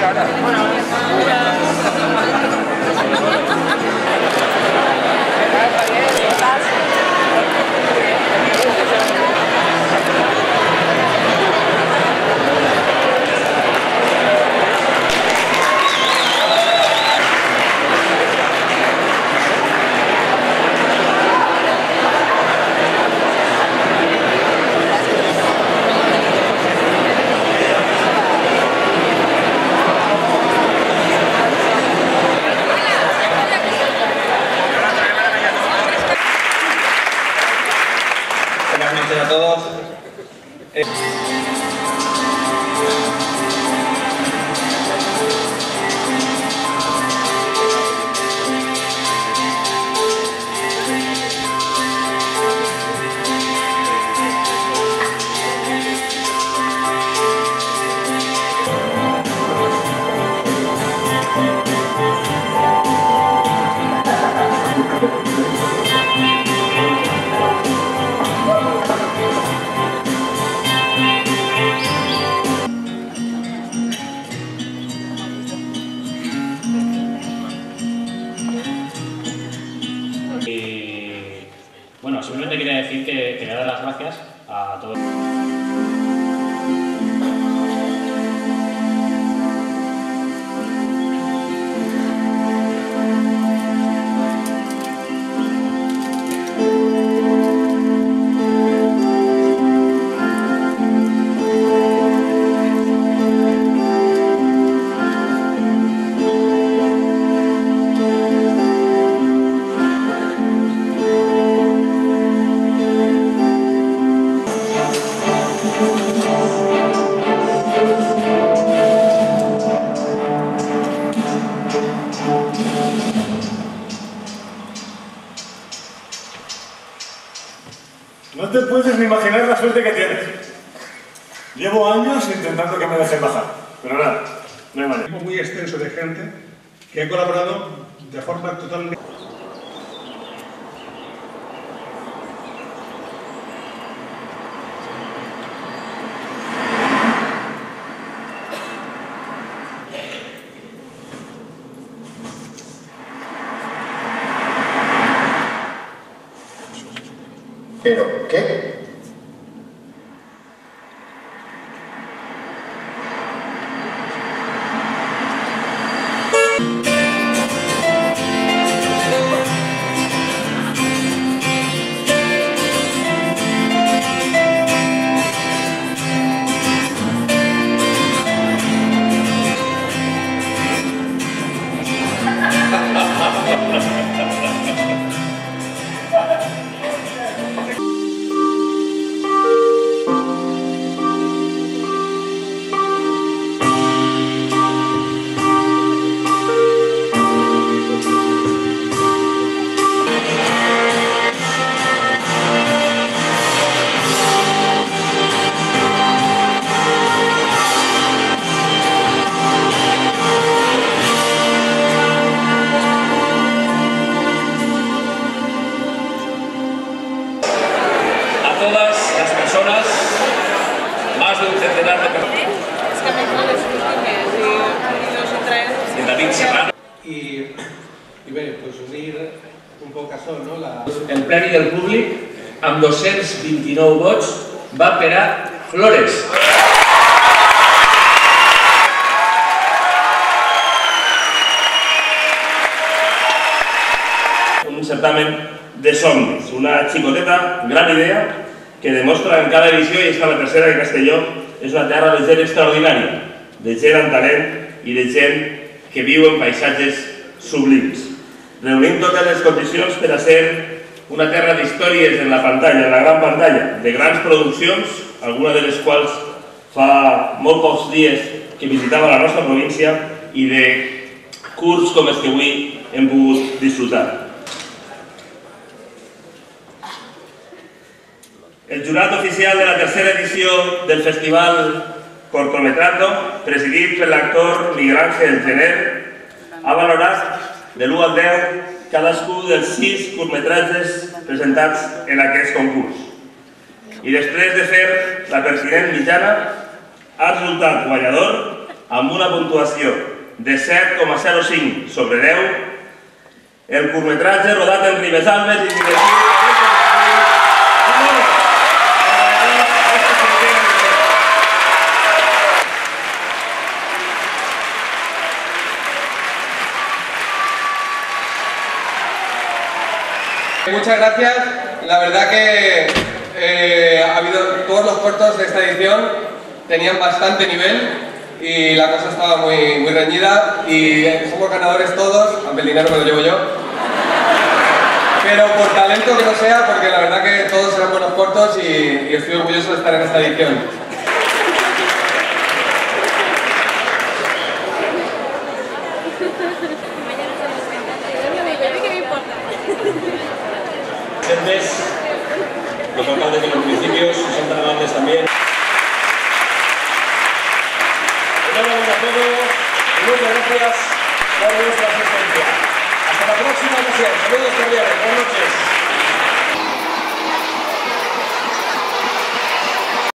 Buenas noches a todos. Bueno, simplemente quería decir que quería dar las gracias a todos. No te puedes ni imaginar la suerte que tienes. Llevo años intentando que me dejen bajar, pero nada, no hay manera. Un grupo muy extenso de gente que ha colaborado de forma totalmente... ¿Pero qué? Todas las personas, más de un centenar de personas. De David Serrano. I bé, doncs unir un poc això, no? El Premi del Públic, amb 229 vots, va per a Flores. Un certamen de somnis, una xicoteta gran idea que demostra en cada edició, i és que la tercera de Castelló és una terra de gent extraordinària, de gent amb talent i de gent que viu en paisatges sublims. Reunim totes les condicions per a ser una terra d'històries en la pantalla, en la gran pantalla, de grans produccions, algunes de les quals fa molt pocs dies que visitava la nostra província, i de curts com els que avui hem pogut disfrutar. El jurat oficial de la tercera edició del Festival Cortometrato, presidit per l'actor Miguel Ángel Gener, ha valorat de l'1 al 10 cadascun dels 6 curtmetratges presentats en aquest concurs. I després de fer la pertinent mitjana, ha resultat guanyador amb una puntuació de 7,05 sobre 10, el curtmetratge rodat en Ribesalbes i directiu... Muchas gracias. La verdad que todos los cortos de esta edición tenían bastante nivel y la cosa estaba muy reñida y somos ganadores todos, aunque el dinero me lo llevo yo. Pero por talento que no sea, porque la verdad que todos eran buenos cortos y estoy orgulloso de estar en esta edición. Los alcaldes de los municipios son tan amables también. Enhorabuena a todos y muchas gracias por vuestra asistencia. Hasta la próxima ocasión. Saludos cordiales. Buenas noches.